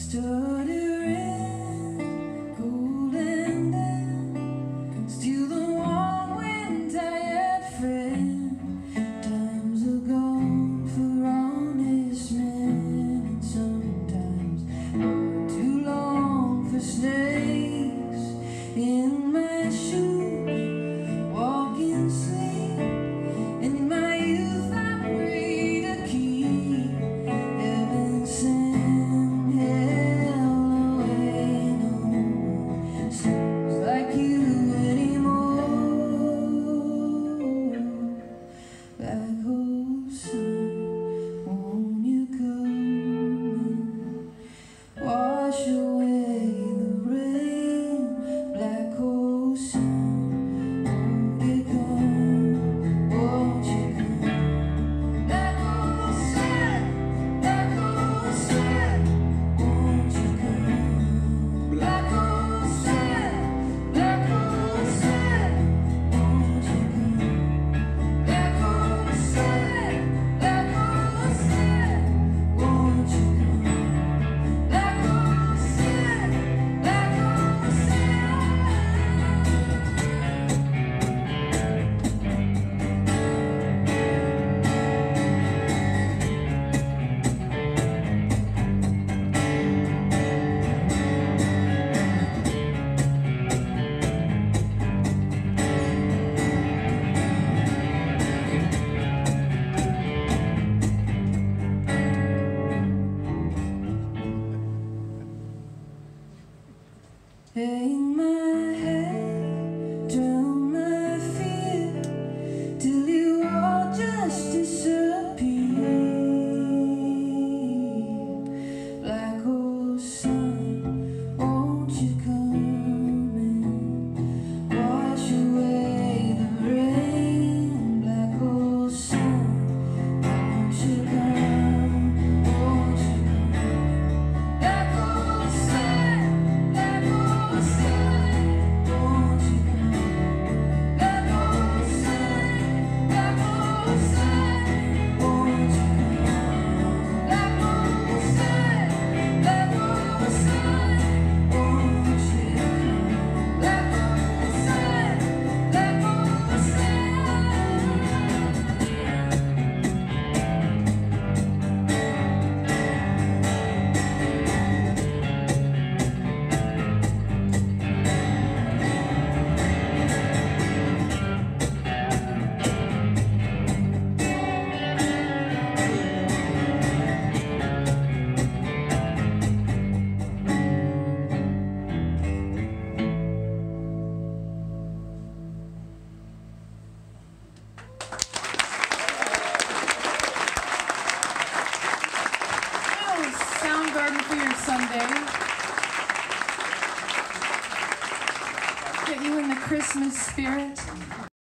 Hang my head, drown my fear, till you all just disappear. Black hole sun, won't you come and wash away the rain? Black hole sun, won't you come, won't you come? Black hole sun, black hole sun, won't you come? Black hole sun, black hole sun, won't you come? Black hole sun, black hole sun, won't you come? Black hole sun, black hole sun. Soundgarden for your Sunday. Get you in the Christmas spirit.